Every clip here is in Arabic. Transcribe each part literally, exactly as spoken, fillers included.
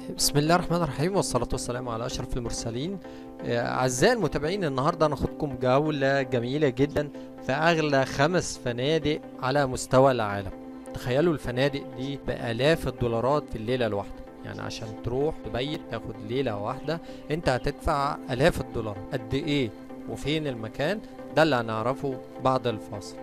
بسم الله الرحمن الرحيم، والصلاة والسلام على أشرف المرسلين. آه، أعزائي المتابعين، النهاردة هناخدكم جولة جميلة جدا في أغلى خمس فنادق على مستوى العالم. تخيلوا الفنادق دي بآلاف الدولارات في الليلة الواحدة. يعني عشان تروح تبيت تاخد ليلة واحدة انت هتدفع آلاف الدولار. قد ايه وفين المكان؟ ده اللي هنعرفه بعد الفاصل.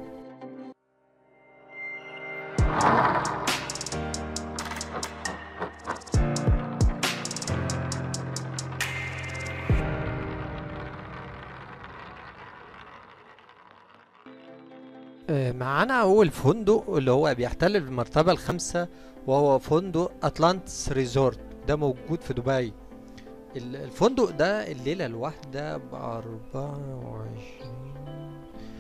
آه، معانا أول فندق اللي هو بيحتل المرتبة الخامسة، وهو فندق أتلانتس ريزورت. ده موجود في دبي. ال- الفندق ده الليلة الواحدة بأربعة وعشرين،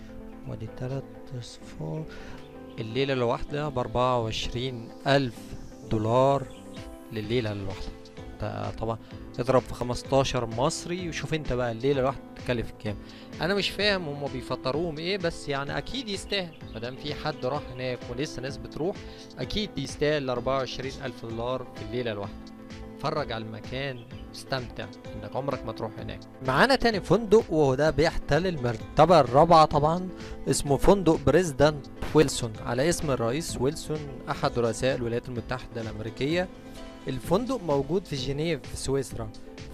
ودي تلات أصفار. الليلة الواحدة بأربعة وعشرين ألف دولار لليلة الواحدة. ده طبعا اضرب في خمستاشر مصري وشوف انت بقى الليلة الواحدة تكلف كام. انا مش فاهم هما بيفطروهم ايه، بس يعني اكيد يستاهل مادام في حد راح هناك ولسه ناس بتروح. اكيد يستاهل اربعة وعشرين الف دولار في الليلة الواحدة. اتفرج على المكان، استمتع انك عمرك ما تروح هناك. معانا تاني فندق وهو ده بيحتل المرتبة الرابعة طبعا، اسمه فندق بريزيدنت ويلسون، على اسم الرئيس ويلسون احد رؤساء الولايات المتحدة الامريكية. الفندق موجود في جنيف في سويسرا.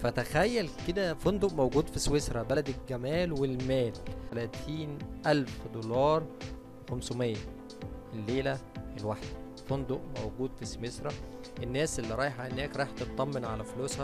فتخيل كده فندق موجود في سويسرا، بلد الجمال والمال. تلاتين ألف دولار، خمسمية الليلة الواحدة. فندق موجود في سويسرا. الناس اللي رايحة هناك رايحة تطمن على فلوسها،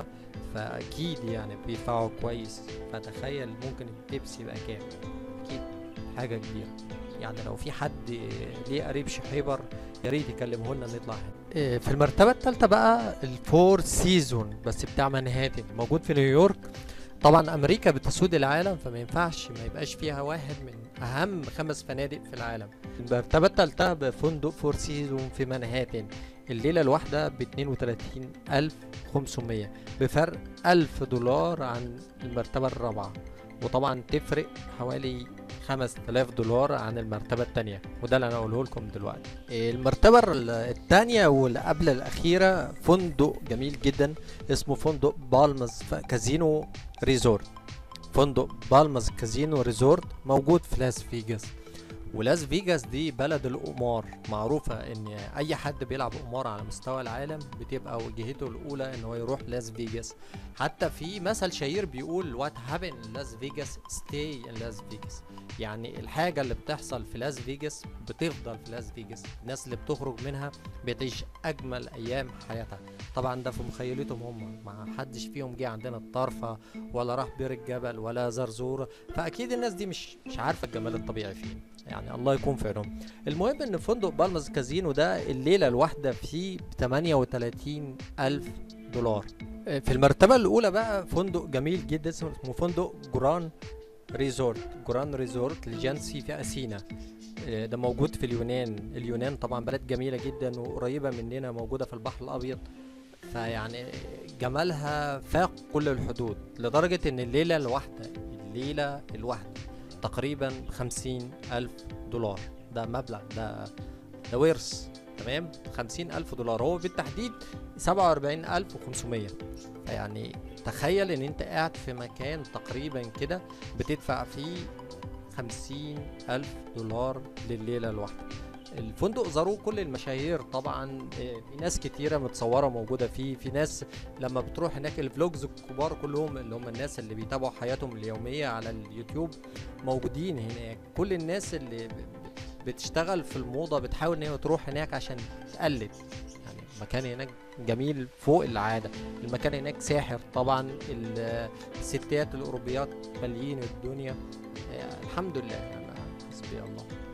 فأكيد يعني بيدفعوا كويس. فتخيل ممكن التبس يبقى كام. أكيد حاجة كبيرة. يعني لو في حد ليه قريب شحيبر يا ريت يكلمه لنا نطلع هنا. إيه، في المرتبة التالتة بقى الفور سيزون، بس بتاع منهاتن، موجود في نيويورك. طبعا امريكا بتسود العالم، فما ينفعش ما يبقاش فيها واحد من اهم خمس فنادق في العالم. المرتبة التالتة بفندق فور سيزون في منهاتن. الليلة الواحدة ب اتنين وتلاتين ألف وخمسمية، بفرق ألف دولار عن المرتبة الرابعة. وطبعا تفرق حوالي خمس تلاف دولار عن المرتبة التانية، وده اللي انا اقوله لكم دلوقتي. المرتبة التانية واللي قبل الأخيرة فندق جميل جدا، اسمه فندق بالمز كازينو ريزورت. فندق بالمز كازينو ريزورت موجود في لاس فيجاس. ولاس فيجاس دي بلد القمار، معروفة ان اي حد بيلعب قمار على مستوى العالم بتبقى وجهته الاولى ان هو يروح لاس فيجاس. حتى في مثل شهير بيقول what happened in Las Vegas stay in Las Vegas. يعني الحاجة اللي بتحصل في لاس فيجاس بتفضل في لاس فيجاس. الناس اللي بتخرج منها بتعيش اجمل ايام حياتها. طبعا ده في مخيلتهم هم، ما حدش فيهم جه عندنا الطرفة ولا راح بير الجبل ولا زرزورة. فاكيد الناس دي مش مش عارفة الجمال الطبيعي فين. يعني الله يكون في عونهم. المهم ان فندق بالمز كازينو ده الليله الواحده فيه ب تمانية وتلاتين الف دولار. في المرتبه الاولى بقى فندق جميل جدا اسمه فندق جران ريزورت. جران ريزورت لجانسي في اثينا. ده موجود في اليونان. اليونان طبعا بلد جميله جدا وقريبه مننا، موجوده في البحر الابيض. فيعني جمالها فاق كل الحدود، لدرجه ان الليله الواحده الليله الواحده تقريبا خمسين ألف دولار. ده مبلغ، ده ده ورث. تمام، خمسين ألف دولار، هو بالتحديد سبعة وأربعين ألف وخمسمية. فيعني تخيل ان انت قاعد في مكان تقريبا كده بتدفع فيه خمسين ألف دولار لليلة الواحدة. الفندق زاروه كل المشاهير طبعا. في ناس كتيرة متصورة موجودة فيه. في ناس لما بتروح هناك الفلوجز الكبار كلهم اللي هم الناس اللي بيتابعوا حياتهم اليومية على اليوتيوب موجودين هناك. كل الناس اللي بتشتغل في الموضة بتحاول ان هي تروح هناك عشان تقلد. يعني المكان هناك جميل فوق العادة. المكان هناك ساحر طبعا. الستات الأوروبيات مالين الدنيا. الحمد لله. يعني حسبي الله.